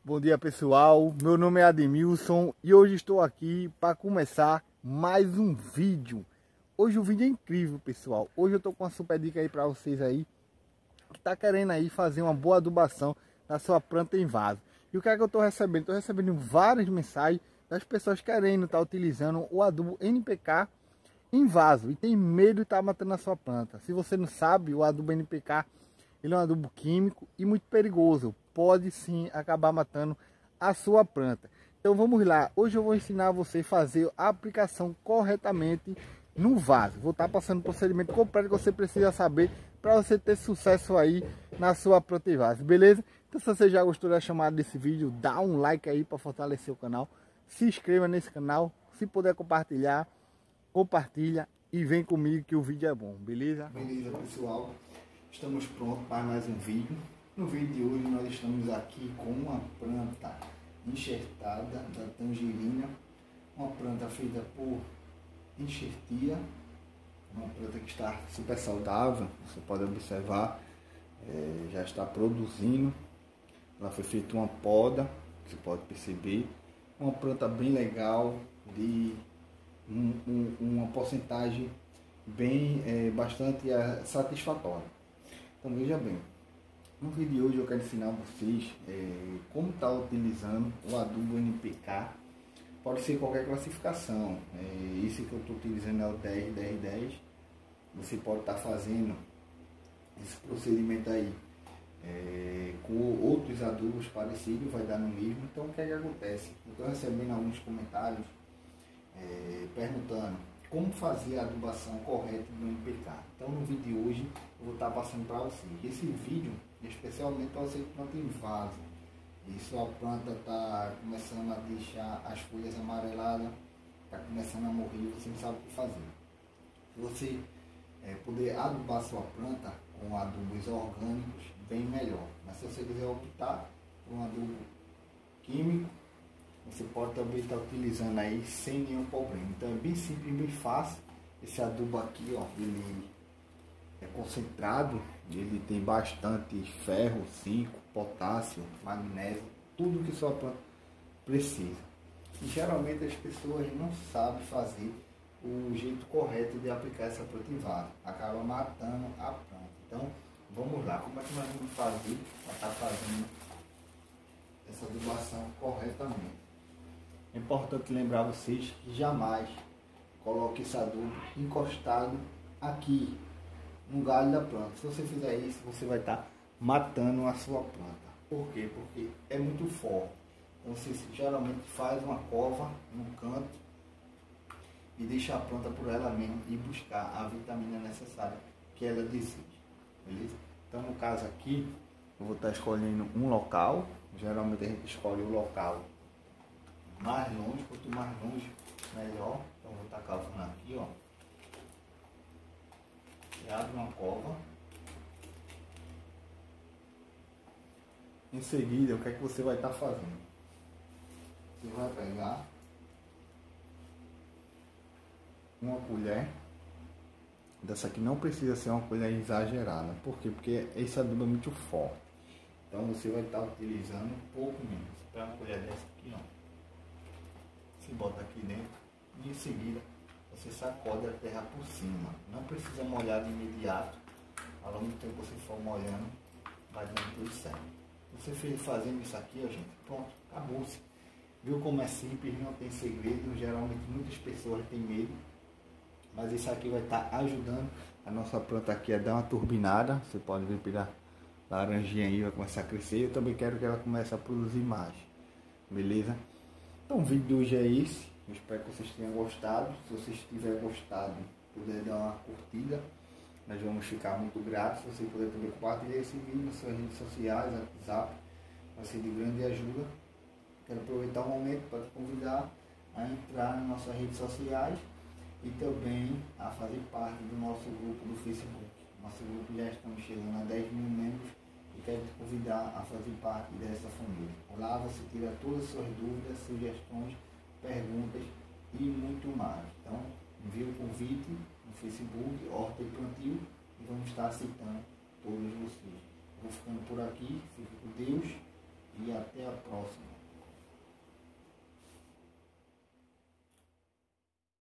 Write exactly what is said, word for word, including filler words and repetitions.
Bom dia pessoal, meu nome é Ademilson e hoje estou aqui para começar mais um vídeo. Hoje o vídeo é incrível pessoal, hoje eu estou com uma super dica aí para vocês aí que tá querendo aí fazer uma boa adubação na sua planta em vaso. E o que é que eu estou recebendo? Estou recebendo várias mensagens das pessoas querendo estar tá utilizando o adubo N P K em vaso e tem medo de estar tá matando a sua planta. Se você não sabe, o adubo N P K ele é um adubo químico e muito perigoso. Pode sim acabar matando a sua planta. Então vamos lá. Hoje eu vou ensinar você a fazer a aplicação corretamente no vaso. Vou estar passando o procedimento completo que você precisa saber para você ter sucesso aí na sua planta em vaso. Beleza? Então se você já gostou da chamada desse vídeo, dá um like aí para fortalecer o canal. Se inscreva nesse canal. Se puder compartilhar, compartilha e vem comigo que o vídeo é bom. Beleza? Beleza pessoal. Estamos prontos para mais um vídeo. No vídeo de hoje nós estamos aqui com uma planta enxertada da tangerina, uma planta feita por enxertia, uma planta que está super saudável, você pode observar, é, já está produzindo, ela foi feita uma poda, você pode perceber, uma planta bem legal, de um, um, uma porcentagem bem, é, bastante é, satisfatória. Então veja bem, no vídeo de hoje eu quero ensinar vocês é, como está utilizando o adubo N P K. Pode ser qualquer classificação, é, esse que eu estou utilizando é o dez dez dez. Você pode estar tá fazendo esse procedimento aí é, com outros adubos parecidos, vai dar no mesmo. Então o que é que acontece? Eu estou recebendo alguns comentários é, perguntando como fazer a adubação correta do N P K. Então no vídeo de hoje eu vou estar passando para vocês. Esse vídeo é especialmente para você que planta em vaso e sua planta está começando a deixar as folhas amareladas, está começando a morrer, você não sabe o que fazer. Se você é, puder adubar sua planta com adubos orgânicos, bem melhor. Mas se você quiser optar por um adubo químico, você pode também estar utilizando aí sem nenhum problema. Então é bem simples, bem fácil. Esse adubo aqui, ó, ele é concentrado, ele tem bastante ferro, zinco, potássio, magnésio, tudo que sua planta precisa. E geralmente as pessoas não sabem fazer o jeito correto de aplicar essa planta em vaso, acaba matando a planta. Então vamos lá, como é que nós vamos fazer para estar fazendo essa adubação corretamente? É importante lembrar vocês que jamais coloque esse adubo encostado aqui no galho da planta. Se você fizer isso, você vai estar matando a sua planta. Por quê? Porque é muito forte. Então você geralmente faz uma cova no canto e deixa a planta por ela mesma e buscar a vitamina necessária que ela deseja. Beleza? Então no caso aqui, eu vou estar escolhendo um local. Geralmente a gente escolhe o local mais longe, quanto mais longe melhor. Então vou estar cavando aqui, ó. E abre uma cova. Em seguida, o que é que você vai estar fazendo? Você vai pegar uma colher. Dessa aqui não precisa ser uma colher exagerada. Por quê? Porque esse adubo é muito forte. Então você vai estar utilizando um pouco menos. Você pega uma colher dessa aqui, ó. Você bota aqui dentro e em seguida você sacode a terra por cima. Não precisa molhar de imediato. Ao longo do tempo que você for molhando, vai dando tudo certo. Você fez fazendo isso aqui, ó, gente, pronto, acabou-se. Viu como é simples, não tem segredo. Geralmente muitas pessoas têm medo, mas isso aqui vai estar ajudando a nossa planta aqui a dar uma turbinada. Você pode ver pela laranjinha aí, vai começar a crescer. Eu também quero que ela comece a produzir mais, beleza? Então o vídeo de hoje é esse, eu espero que vocês tenham gostado. Se vocês tiverem gostado, puder dar uma curtida, nós vamos ficar muito gratos. Se você puder também compartilhar esse vídeo nas suas redes sociais, WhatsApp, vai ser de grande ajuda. Quero aproveitar o momento para te convidar a entrar nas nossas redes sociais e também a fazer parte do nosso grupo do Facebook. Nosso grupo já estamos chegando a dez mil membros. E quero te convidar a fazer parte dessa família. Lá você tira todas as suas dúvidas, sugestões, perguntas e muito mais. Então, envie o convite no Facebook, Horta e Plantio, e vamos estar aceitando todos vocês. Vou ficando por aqui, fique com Deus e até. até a próxima.